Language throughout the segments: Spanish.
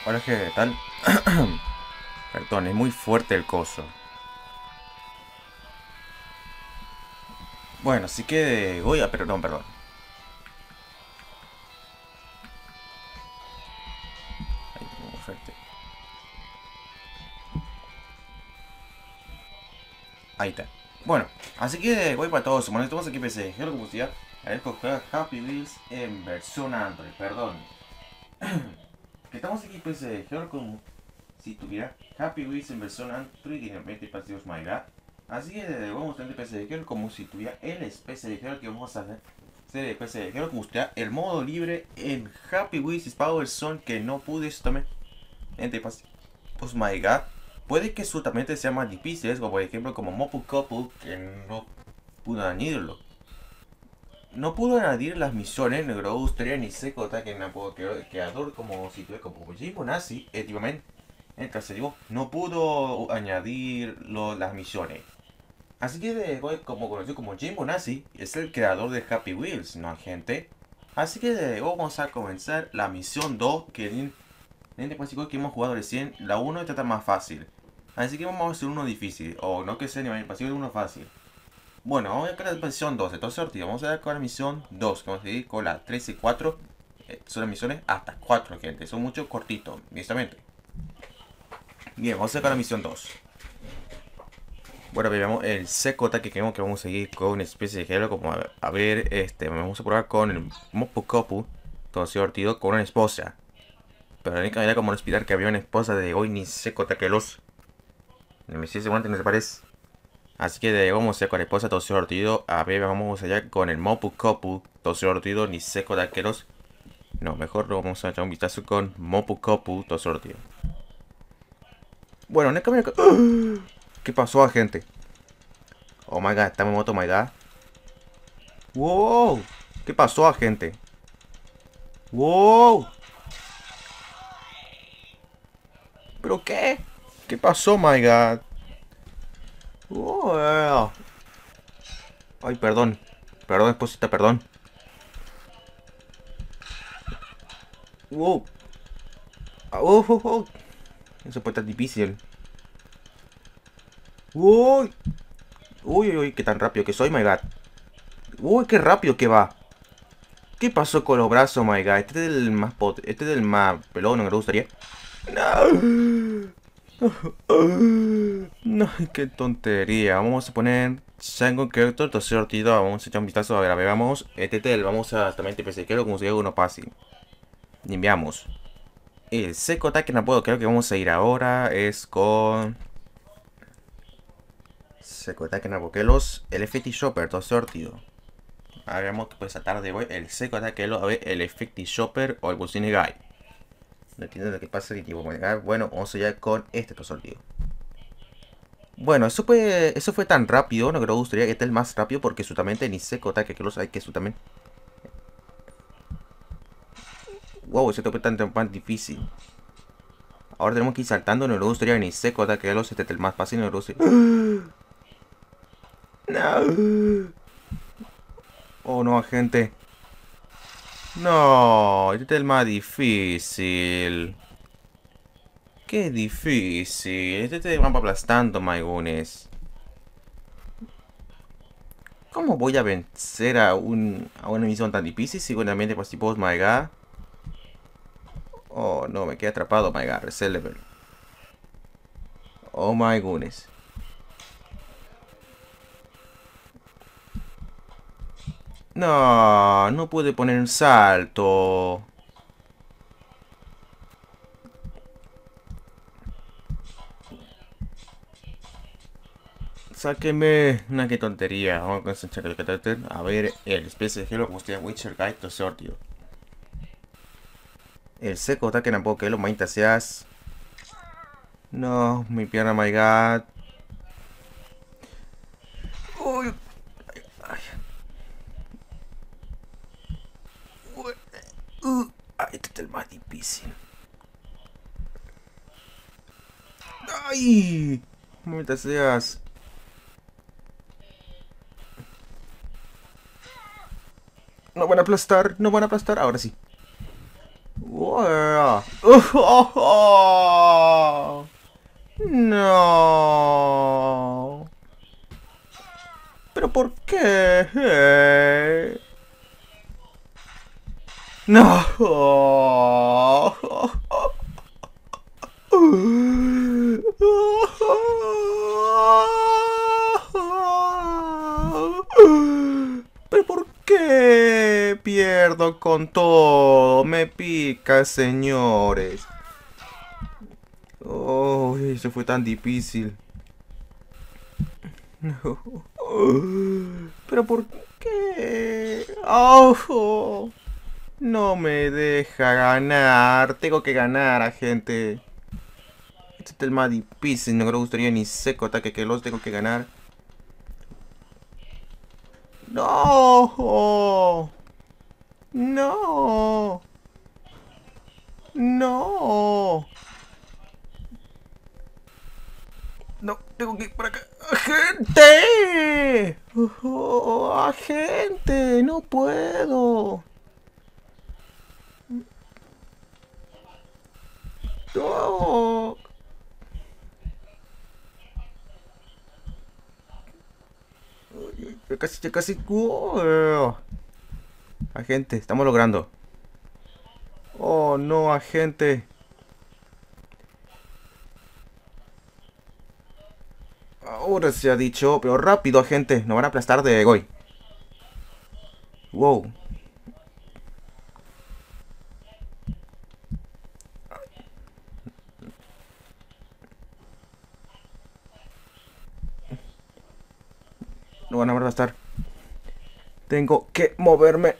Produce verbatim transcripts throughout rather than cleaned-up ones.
Hola, ¿qué tal? Perdón, es muy fuerte el coso. Bueno, así que voy a... Perdón, perdón. Ahí, muy fuerte. Ahí está. Bueno, así que voy para todos. Bueno, estamos aquí en P C. Quiero como decía, a ver, jugar Happy Wheels en versión Android. Perdón. Que estamos aquí en P C. Quiero como si tuviera Happy Wheels en versión Android y en veinte pasivos MyGa. Así que vamos a tener P C de Hero como si tuviera el P C de Hero que vamos a hacer. Serie de P C de Hero como si tuviera el modo libre en Happy Wheels Power Zone que no pude también entre pasivos MyGa. Puede que solamente sea más difícil, como por ejemplo como Mopu Couple que no pudo añadirlo. No pudo añadir las misiones, no me gustaría ni seco que no puedo creador como si tuviera como Jimbo Nazi, efectivamente. En el caso no pudo añadir lo, las misiones. Así que de hoy, como conocido como Jimbo Nazi, es el creador de Happy Wheels, ¿no, gente? Así que de hoy vamos a comenzar la misión dos, que en, en el que hemos jugado recién, la uno está más fácil. Así que vamos a hacer uno difícil, o no que sea ni más fácil, uno fácil. Bueno, vamos a ver la misión dos, entonces sorteo. Vamos a ver con la misión dos, que vamos a seguir con la tres y cuatro. Eh, son las misiones hasta cuatro, gente, son mucho cortitos, honestamente. Bien, vamos a ver con la misión dos. Bueno, veamos el C J que queremos que vamos a seguir con una especie de género como a, a ver, este, vamos a probar con el Mopu Kopu, todo divertido, con una esposa. Pero la única manera como explicar que había una esposa de hoy ni C J que los. Ni me sigue seguramente no se parece. Así que de vamos a ir con la esposa, todo divertido. A ver, vamos allá con el Mopu Kopu, todo divertido, ni C J que los. No, mejor lo vamos a echar un vistazo con Mopu Kopu, todo divertido. Bueno, en el camino. ¿Qué pasó, gente? Oh my god, está mi moto, oh my god. Wow, ¿qué pasó, agente? Wow, ¿pero qué? ¿Qué pasó, my god? Wow. Ay, perdón. Perdón, esposita, perdón. Wow. Oh, oh, oh. Eso puede estar difícil. Uy. Uy, uy, uy, qué tan rápido que soy, my god. Uy, qué rápido que va. ¿Qué pasó con los brazos, my god? Este es el más pot... Este es el más pelón, no me gustaría. No. No, qué tontería. Vamos a poner Sangon Character, tercer sortido. Vamos a echar un vistazo. A ver, a ver, vamos. Este tel, vamos a también P C. Quiero como si uno fácil. Limpiamos. El seco ataque no puedo. Creo que vamos a ir ahora. Es con. Seco ataque no puedo. Que los. El Effective Shopper, tercer sortido. Ahora vemos que puede saltar de hoy. El seco ataque. A ver, el Effective Shopper o el Bucine Guy. No entiendo lo que pasa. Que tipo, bueno, vamos allá con este tercer sortido. Bueno, eso fue, eso fue tan rápido, no creo que gustaría que esté el más rápido porque justamente ni seco ataque que los hay que también. Wow, ese tope tan, tan difícil. Ahora tenemos que ir saltando, no me gustaría que ni seco ataque que los este es el más fácil, no me gustaría. No. Oh no, gente. No, este es el más difícil. Qué difícil. Este te van aplastando, Maigunes. ¿Cómo voy a vencer a, un, a una misión tan difícil? Seguramente, pues, tipo, my god. Oh, no, me quedé atrapado, my god. Reset level. Oh my goodness. No, no pude poner un salto. Sáqueme. Una que tontería. Vamos a concentrar el carácter. A ver, el especie de Hero como usted Witcher Guide to sortido. El seco ataque en poco que lo mainta seas. No, mi pierna, my god. Uy. Ay. Uy. Uh. Ay, este es el más difícil. Ay. Maldita seas. No van a aplastar, no van a aplastar. Ahora sí. ¡Guau! ¡Oh, oh, oh! No. ¿Pero por qué? Eh. No. ¿Pero por qué pierdo con todo? Me pica, señores. Oh, eso fue tan difícil. ¿Pero por qué? Oh, no me deja ganar. Tengo que ganar, a gente. Este es el más difícil. No me gustaría ni seco ataque que los tengo que ganar. No. No. No. No, tengo que ir para acá. ¡Agente! Oh, agente, no puedo. No. Ya casi, ya casi. Oh. Agente, estamos logrando. Oh, no, agente. Ahora se ha dicho, pero rápido, agente. Nos van a aplastar de Goy. Wow. Nos van a aplastar. Tengo que moverme.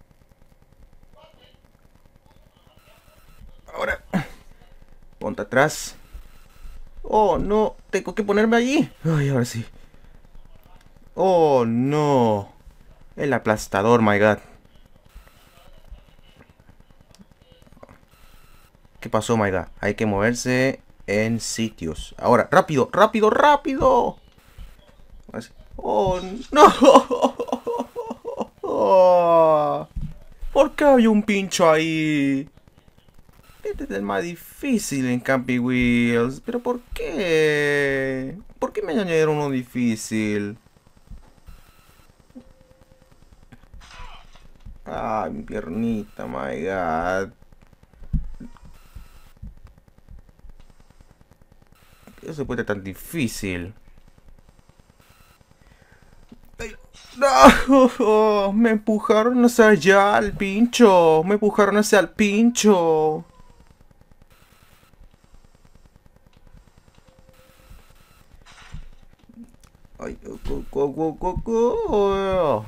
Ahora. Ponte atrás. Oh, no. Tengo que ponerme allí. Ay, ahora sí. Oh, no. El aplastador, my god. ¿Qué pasó, my god? Hay que moverse en sitios. Ahora, rápido, rápido, rápido. Oh, no. Oh, ¿por qué hay un pincho ahí? Este es el más difícil en Camping Wheels. ¿Pero por qué? ¿Por qué me añadieron uno difícil? Ay, mi piernita, my god. ¿Qué se puede ser tan difícil? No, me empujaron hacia allá al pincho. Me empujaron hacia el pincho. Ay, go, go, go, go, go.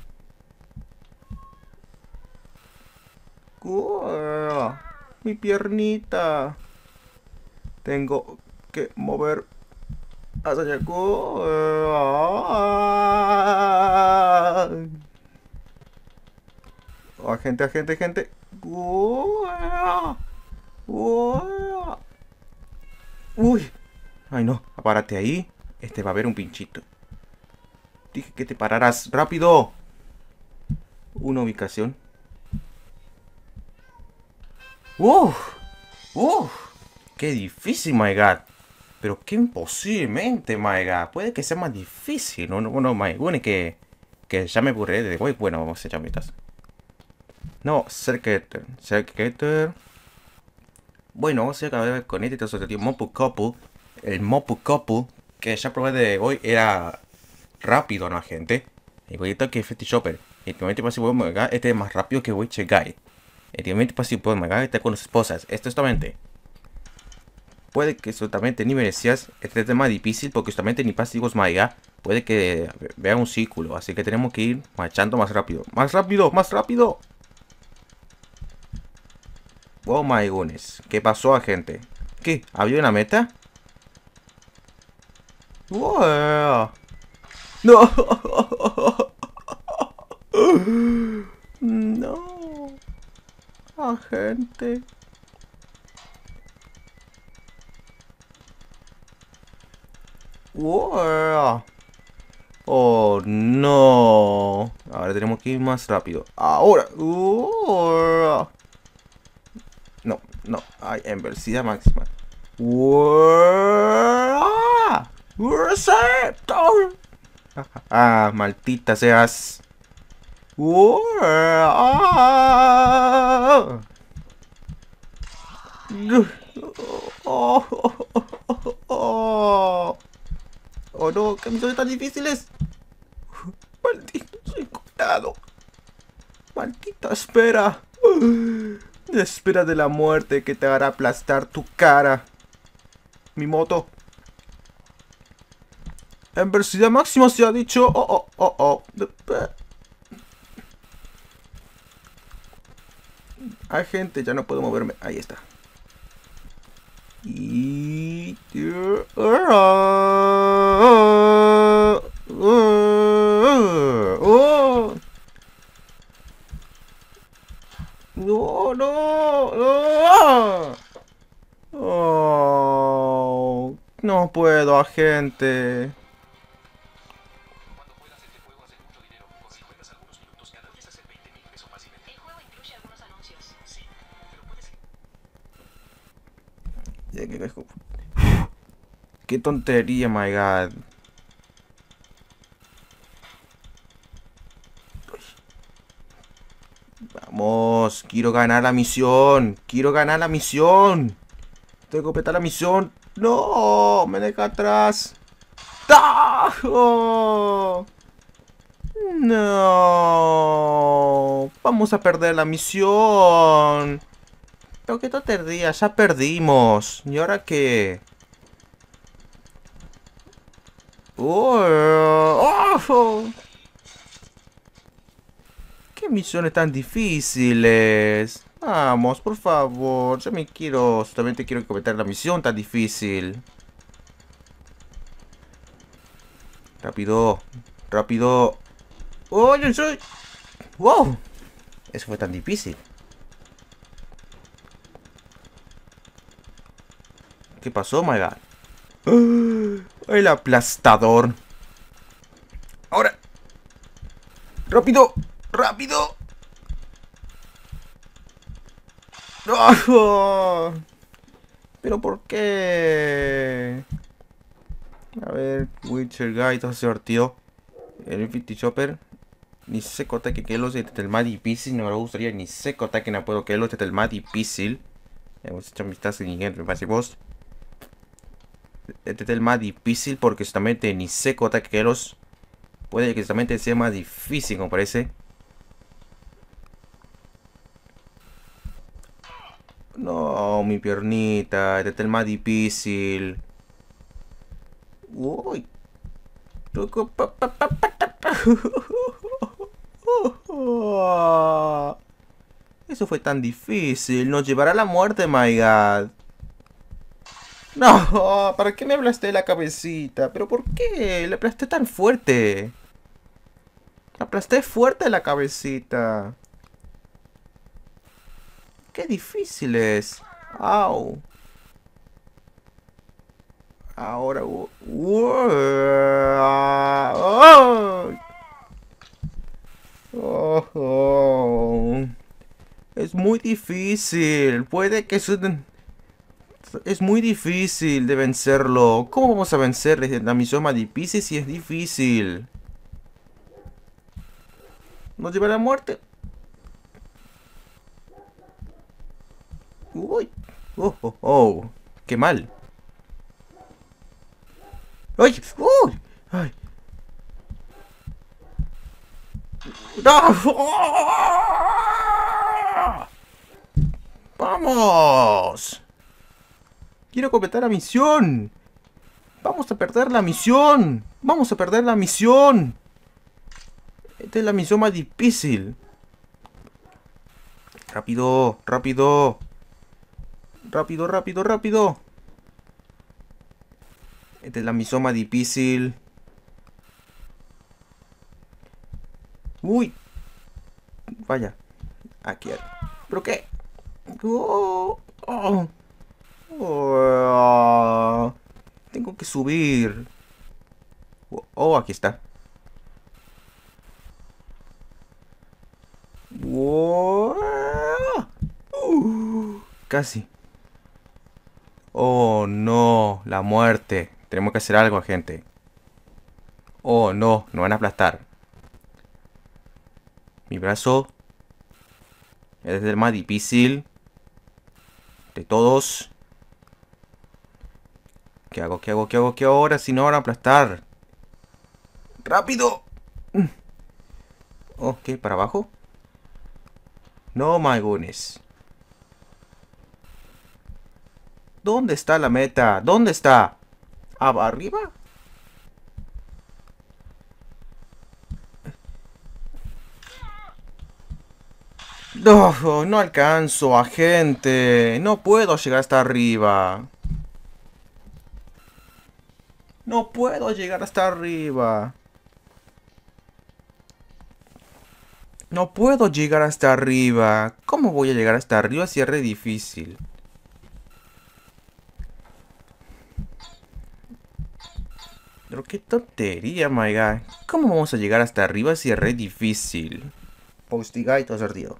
Go. Mi piernita. Tengo que mover hacia allá. Go. Oh, agente, agente, agente. Go. Go. Uy. Ay, no. Párate ahí. Este va a haber un pinchito. Dije que te pararas. ¡Rápido! Una ubicación. ¡Uf! ¡Uf! ¡Qué difícil, my god! Pero qué imposiblemente, my god. Puede que sea más difícil. No, no, no, my god. Que, que ya me aburré de hoy. Bueno, vamos a echar mitas. No, Circuiter. Circuiter. Bueno, vamos a acabar con este asociativo Mopu Couple. El Mopu Couple que ya probé de hoy era rápido, ¿no, gente? Igualito que Fetty Shopper. Últimamente pasivo mega, este es más rápido que Witcher Guy. Últimamente pasivo mega está con las esposas. Esto justamente. Puede que justamente ni merecías. Este es más difícil porque justamente ni pasivos mega. Puede que vea un círculo. Así que tenemos que ir marchando más rápido. ¡Más rápido! ¡Más rápido! Oh my goodness. ¿Qué pasó, gente? ¿Qué? ¿Había una meta? Wow. No. No. Agente. Wow. Oh, no. Ahora tenemos que ir más rápido. Ahora. Wow. No. No, hay en velocidad máxima. ¡Uah! ¡Receptor! Ah, maldita seas. ¡Uah! Oh, oh, oh, oh. Oh no, qué misiones tan difíciles. Maldito, soy cuidado. Maldita espera. La espera de la muerte que te hará aplastar tu cara. Mi moto. En velocidad máxima se ha dicho. Oh, oh, oh, oh. Hay gente, ya no puedo moverme. Ahí está. Y... No, no, no. Oh, no puedo, agente. Cuando puedas este juego hace mucho dinero. Si juegas algunos minutos cada día hacer veinte mil pesos fácilmente. El juego incluye algunos anuncios. Sí, pero puedes... Qué tontería, my god. Vamos, quiero ganar la misión. Quiero ganar la misión. Tengo que completar la misión. No, me deja atrás. ¡Ah! Oh. No. Vamos a perder la misión. Pero qué tontería, ya perdimos. ¿Y ahora qué? Oh, oh. ¿Qué misiones tan difíciles? Vamos, por favor. Yo me quiero... Solamente quiero completar la misión tan difícil. Rápido. Rápido. ¡Oh, yo soy! ¡Wow! Eso fue tan difícil. ¿Qué pasó, my god? El aplastador. Ahora. Rápido. Rápido. ¡Oh! ¿Pero por qué? A ver, Witcher Guy, todo se divertido. El Infinity Chopper. Ni sé cosa que que los este el más difícil. No me gustaría ni sé cosa que no puedo que los este el más difícil. Hemos hecho amistad en inglés, me parece vos. Este es el más difícil porque justamente ni sé cosa que los puede que justamente sea más difícil, como parece. No, mi piernita, este es el más difícil. Uy. Eso fue tan difícil. Nos llevará a la muerte, my god. No, ¿para qué me aplasté la cabecita? ¿Pero por qué? Le aplasté tan fuerte. Le aplasté fuerte la cabecita. Qué difícil es. Au. Ahora... Uh, uh, oh, oh. Es muy difícil. Puede que... Es muy difícil de vencerlo. ¿Cómo vamos a vencer la misión más difícil si es difícil? ¿Nos lleva a la muerte? Uy. Oh, oh, oh. Qué mal. ¡Ay! ¡Uy! ¡Ay! ¡No! ¡Vamos! Quiero completar la misión. Vamos a perder la misión. Vamos a perder la misión. Esta es la misión más difícil. Rápido, rápido. Rápido, rápido, rápido. Esta es la misión más difícil. Uy. Vaya. Aquí hay. ¿Pero qué? Oh, oh. Oh. Tengo que subir. Oh, aquí está. Oh. Uh, casi. Oh, no. La muerte. Tenemos que hacer algo, gente. Oh, no. Nos van a aplastar. Mi brazo es el más difícil de todos. ¿Qué hago? ¿Qué hago? ¿Qué hago? ¿Qué hago ahora? Si no van a aplastar. ¡Rápido! Ok, ¿para abajo? No, my goodness. ¿Dónde está la meta? ¿Dónde está? ¿Arriba? No, no alcanzo, agente. No puedo llegar hasta arriba. No puedo llegar hasta arriba. No puedo llegar hasta arriba. ¿Cómo voy a llegar hasta arriba si es re difícil? Pero qué tontería, my guy. ¿Cómo vamos a llegar hasta arriba si es re difícil? Postigay todo sortido.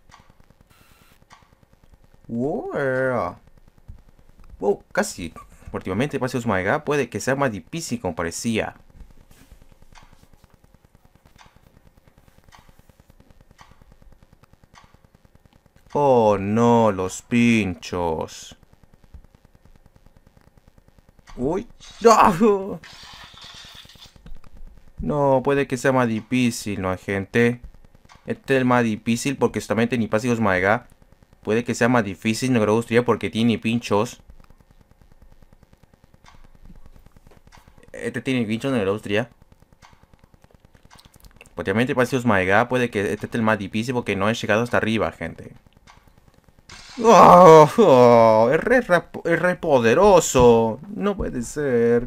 Wow. Wow, casi. Últimamente Paseos My God puede que sea más difícil como parecía. Oh no, los pinchos. Uy. ¡No! No, puede que sea más difícil, ¿no, gente? Este es el más difícil porque justamente ni Paseos My God puede que sea más difícil, no me gustaría porque tiene pinchos. Este tiene pinchos, no me gustaría. Obviamente Paseos My God puede que este es el más difícil porque no he llegado hasta arriba, gente. Oh, oh, es, re, es re poderoso. No puede ser.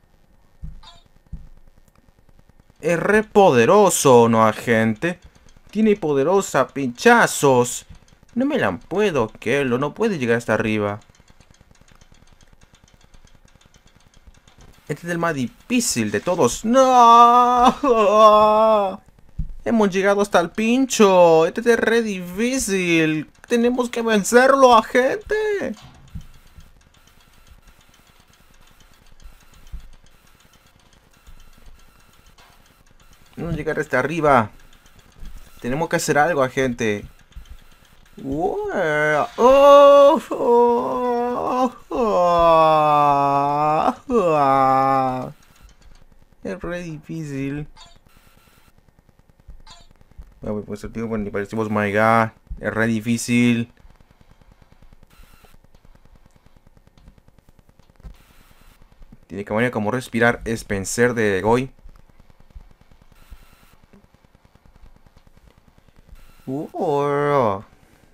Es re poderoso, ¿no, agente? Tiene poderosa pinchazos. No me la puedo, Kelo. No puede llegar hasta arriba. Este es el más difícil de todos. ¡No! Hemos llegado hasta el pincho. Este es re difícil. Tenemos que vencerlo, agente. No llegar hasta arriba. Tenemos que hacer algo, agente. Oh, oh, oh, oh, oh. Es re difícil. Pues el tío, bueno, ni parecimos My God. Es re difícil. Tiene que manera como respirar Spencer de Goy. Uh,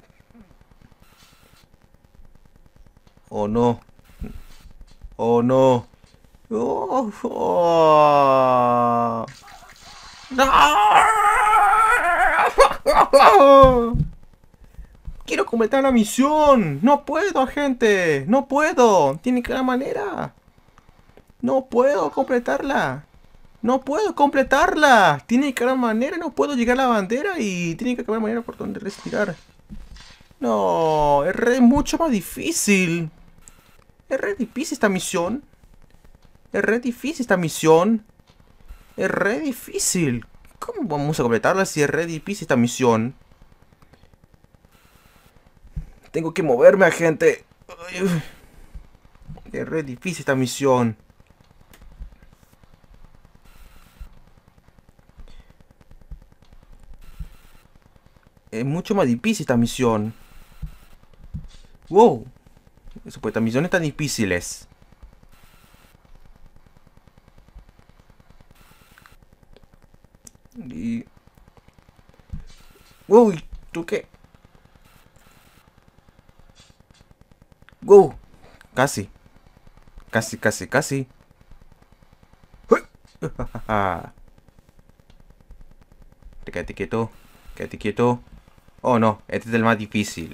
oh no. Oh no. Oh, oh. ¡No! Quiero completar la misión. No puedo, agente. No puedo. Tiene que haber manera. No puedo completarla. No puedo completarla. Tiene que haber manera. No puedo llegar a la bandera y tiene que haber manera por donde respirar. No, es re mucho más difícil. Es re difícil esta misión. Es re difícil esta misión. Es re difícil. ¿Cómo vamos a completarla si es re difícil esta misión? Tengo que moverme, agente. Es re difícil esta misión. Es mucho más difícil esta misión. Wow. Eso pues, estas misiones tan difíciles. Y... Uy, ¿tú qué? Wow. Casi. Casi, casi, casi. Quédate quieto. Quédate quieto. Oh no, este es el más difícil.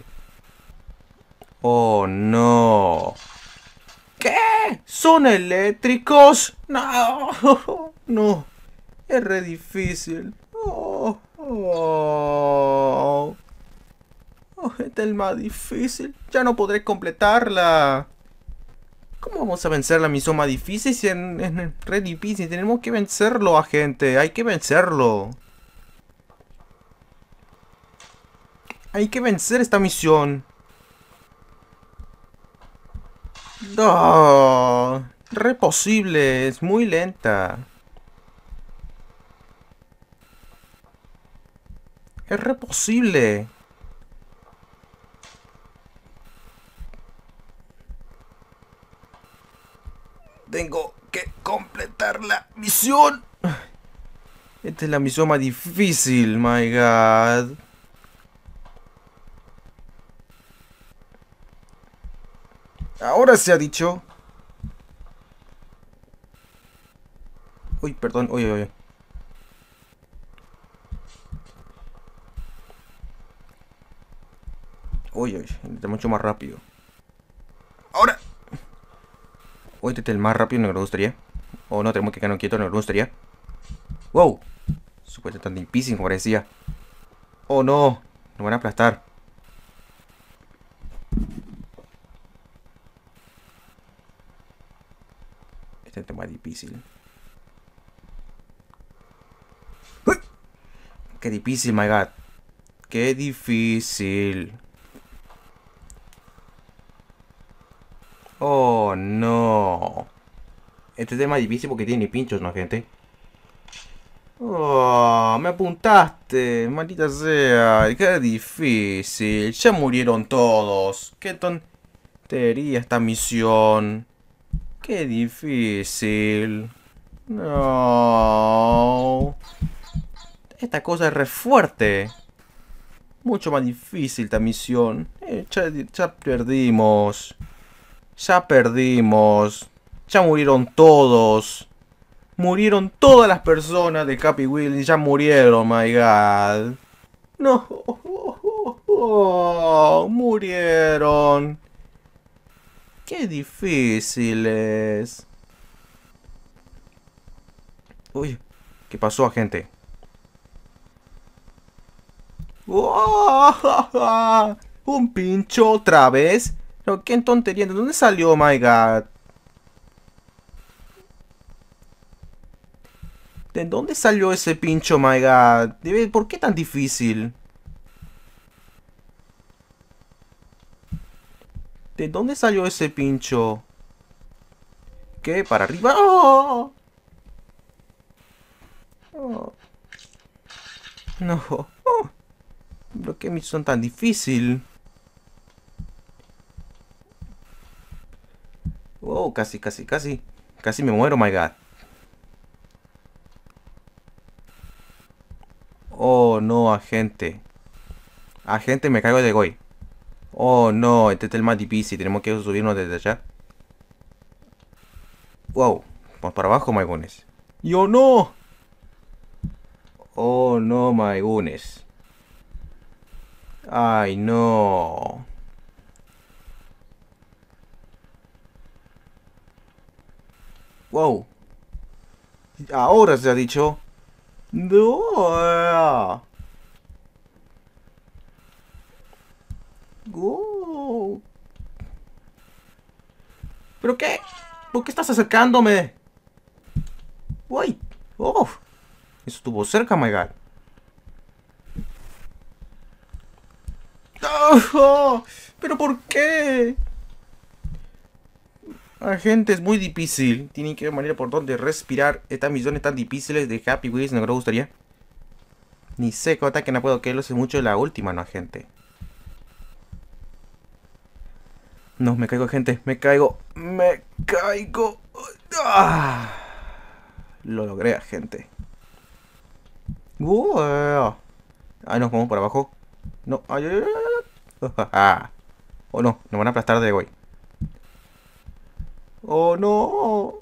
Oh no. ¿Qué? ¿Son eléctricos? No. No. Es re difícil. Oh, oh. Oh, este es el más difícil. Ya no podré completarla. ¿Cómo vamos a vencer la misión más difícil si es, es re difícil? Tenemos que vencerlo, agente. Hay que vencerlo. Hay que vencer esta misión. No, re posible. Es muy lenta. Es re posible. Tengo que completar la misión. Esta es la misión más difícil, my god. Ahora se ha dicho. Uy, perdón, uy, uy, uy. Uy, uy, está mucho más rápido. Ahora. Uy, este es el más rápido, no me gustaría. O no, tenemos que quedarnos quietos, no me gustaría. Wow. Supuesto tan difícil como parecía. Oh no, nos van a aplastar. Este es el más difícil. ¡Uy! Qué difícil, my god. Qué difícil. Oh no. Este es el más difícil porque tiene pinchos, ¿no, gente? Oh, me apuntaste, maldita sea. Qué difícil. Ya murieron todos. Qué tontería esta misión. Qué difícil. No. Esta cosa es re fuerte. Mucho más difícil esta misión. Eh, ya, ya perdimos. Ya perdimos. Ya murieron todos. Murieron todas las personas de Happy Wheels. Ya murieron, my god. No. Oh, murieron. Qué difícil es. Uy, ¿qué pasó, agente? ¡Oh! ¿Un pincho otra vez? No, qué tontería. ¿De dónde salió, my god? ¿De dónde salió ese pincho, my god? ¿Por qué tan difícil? ¿De dónde salió ese pincho? ¿Qué? ¿Para arriba? ¡Oh! Oh. No. Oh. ¿Pero qué misión tan difícil? Oh, casi, casi, casi. Casi me muero, my god. Oh, no, agente. Agente, me caigo de Goy. Oh, no, este es el más difícil. Tenemos que subirnos desde allá. Wow. Vamos para abajo, my goodness. ¡Yo no! Oh, no, my goodness. Ay, no. Wow. Ahora se ha dicho. No. Wow. ¿Pero qué? ¿Por qué estás acercándome? Uy. Oh. Eso estuvo cerca, my god. Oh, ¿pero por qué? Agente, es muy difícil. Tienen que ver manera por donde respirar. Estas misiones tan difíciles de Happy Wheels, no me gustaría. Ni sé qué ataque no puedo que lo sé mucho de la última, no, agente. No, me caigo, gente. Me caigo. Me caigo. Ah, lo logré, agente. Uh, ah, nos vamos por abajo. No. Ay, ay, ay, ay. Oh, no. Nos van a aplastar de hoy. Oh, no.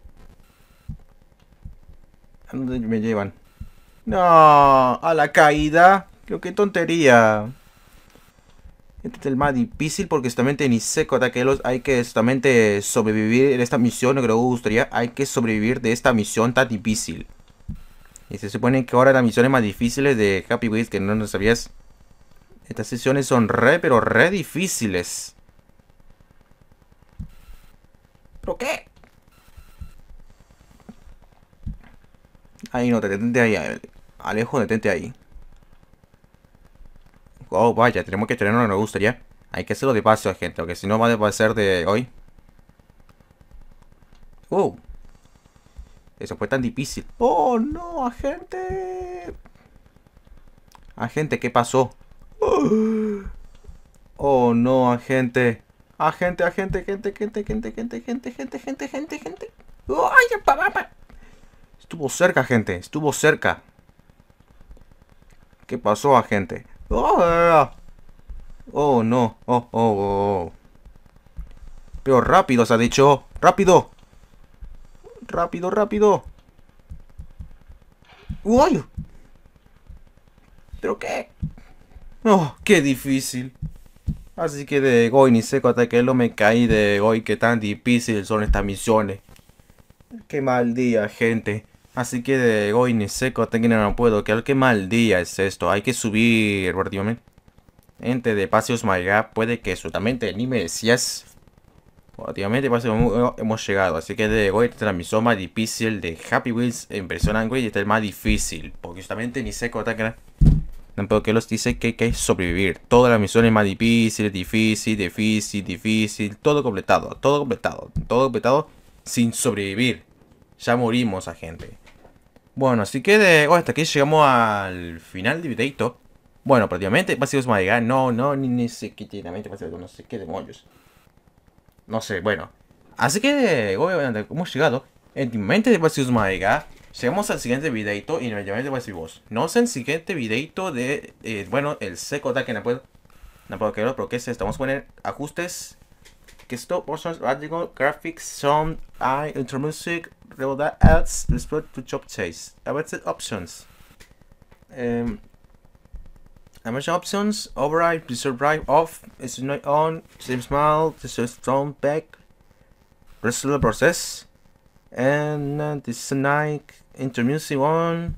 ¿A dónde me llevan? No. A la caída. Creo que tontería. Este es el más difícil porque justamente ni seco ataquelos. Hay que justamente sobrevivir en esta misión. Lo que me gustaría. Hay que sobrevivir de esta misión tan difícil. Y se supone que ahora las misiones más difíciles de Happy Wheels, que no lo sabías. Estas sesiones son re, pero re difíciles. ¿Pero qué? Ahí no, detente ahí. Alejo, detente ahí. Oh, vaya, tenemos que tener una me gusta ya. Hay que hacerlo despacio, gente, porque si no va a ser de hoy. Oh. Eso fue tan difícil. Oh, no, agente. Agente, ¿qué pasó? Oh, no, agente. Agente, agente, gente, gente, gente, gente, gente, gente, gente, gente, gente. ¡Ay, papá! Estuvo cerca, gente. Estuvo cerca. ¿Qué pasó, agente? Oh, oh no. Oh, oh, oh. Pero rápido, se ha dicho. ¡Rápido! ¡Rápido, rápido! ¡Uy! ¿Pero qué? Oh, qué difícil. Así que de hoy ni sé hasta que lo me caí de hoy que tan difícil son estas misiones. Qué mal día, gente. Así que de hoy ni sé hasta que no puedo. Qué mal día es esto. Hay que subir prácticamente. Gente de Paseos Maiga, puede que absolutamente ni me decías. Prácticamente hemos llegado. Así que de hoy esta es la misión más difícil de Happy Wheels en versión Android. Y esta es más difícil. Porque justamente ni sé hasta que pero que los dice que hay que sobrevivir. Todas las misiones más difíciles, difícil, difícil, difícil. Todo completado, todo completado, todo completado sin sobrevivir. Ya morimos a gente. Bueno, así que de oh, hasta aquí llegamos al final del videito. Bueno, prácticamente pasivos más llegar. No, no, ni, ni sé qué tiene no sé qué demonios. No sé, bueno. Así que de hoy hemos llegado. En el momento de pasivos más llegar. Llegamos al siguiente videito y nuevamente voy a decir vos. No sé el siguiente videito de, eh, bueno, el seco que no puedo, no puedo creerlo, pero ¿qué es esto? Vamos a poner ajustes, que esto, options, radical, graphics, sound, I, intro music, reload ads, split to job chase. About options. Um, Emerging options, override, preserve drive off, is not on, same smile, this is strong back, restore process, and uh, this is Nike. Intermusic on.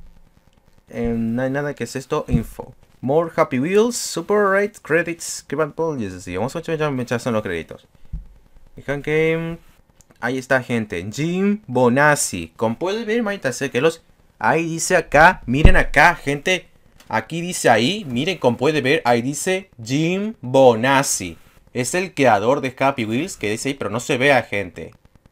No hay nada que es esto. Info. More Happy Wheels. Super Rate Credits. ¿Qué van por? Y así. Vamos a echar son los créditos. Dejan Game. Ahí está, gente. Jim Bonassi. Como pueden ver, manita, sé que los. Ahí dice acá. Miren acá, gente. Aquí dice ahí. Miren, como pueden ver. Ahí dice Jim Bonassi. Es el creador de Happy Wheels. Que dice ahí, pero no se vea, gente.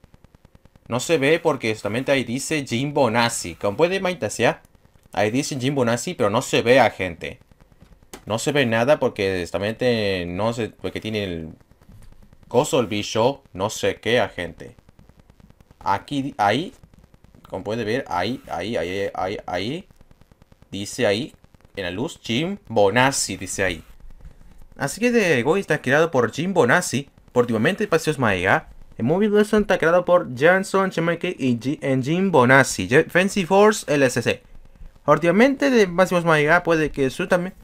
No se ve porque justamente ahí dice Jim Bonassi. Como puede ver, ahí dice Jim Bonassi, pero no se ve a gente. No se ve nada porque justamente no sé, porque tiene el coso el bicho, no sé qué a gente. Aquí, ahí, como puede ver, ahí, ahí, ahí, ahí, ahí, dice ahí, en la luz, Jim Bonassi, dice ahí. Así que de hoy está creado por Jim Bonassi, por últimamente Paseos Maiga. El Mobile Version está creado por Jansson Chemike y Jim Bonassi, Fancy Force L S C. Últimamente de Paseos Maiga puede que eso también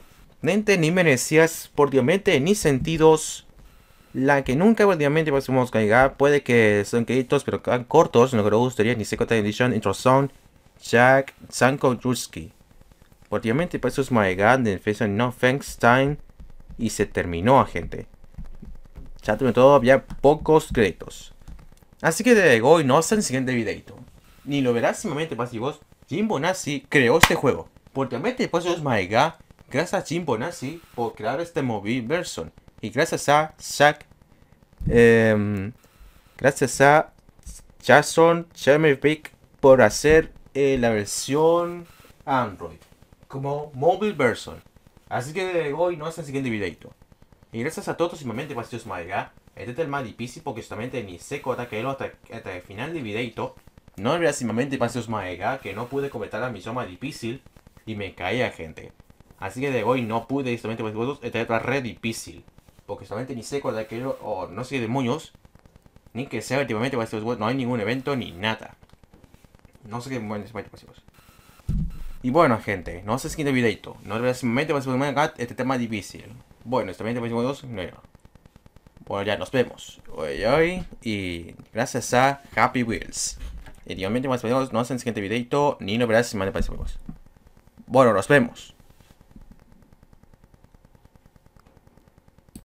ni merecías últimamente ni sentidos. La que nunca últimamente Paseos Maiga puede que son créditos pero cortos, no que me gustaría ni Second Edition, Intro Sound, Jack, Sanko Druski. Últimamente Paseos Maiga de Fashion No Thanks Time y se terminó, gente. Ya tuve todo, había pocos créditos. Así que de hoy no hasta el siguiente videito. Ni lo verás simplemente pasivos. Jim Bonassi creó este juego. Porque realmente después es Maiga. Gracias a Jim Bonassi por crear este mobile version. Y gracias a Zack. Eh, gracias a Jason Chemerpick por hacer eh, la versión Android. Como mobile version. Así que de hoy no hasta el siguiente videito. Y gracias a todos simplemente Paseos Maiga. Este es el más difícil porque justamente ni sé hasta que hasta, hasta el final del videito. No era simplemente Paseos Maiga que no pude completar la misión más difícil. Y me caía, gente. Así que de hoy no pude justamente vosotros. Esta es la red difícil. Porque justamente ni sé hasta que o oh, no sé qué demonios. Ni que sea últimamente Paseos. No hay ningún evento ni nada. No sé qué demonios pasivos. Y bueno, gente, no sé el siguiente videito. No era simplemente Paseos Maiga. Este tema difícil. Bueno, esto también dos. No. Bueno, ya nos vemos. Hoy, hoy. Y gracias a Happy Wheels. Y igualmente más videos no hacen el siguiente videito. Ni no verás si me parece. Bueno, nos vemos.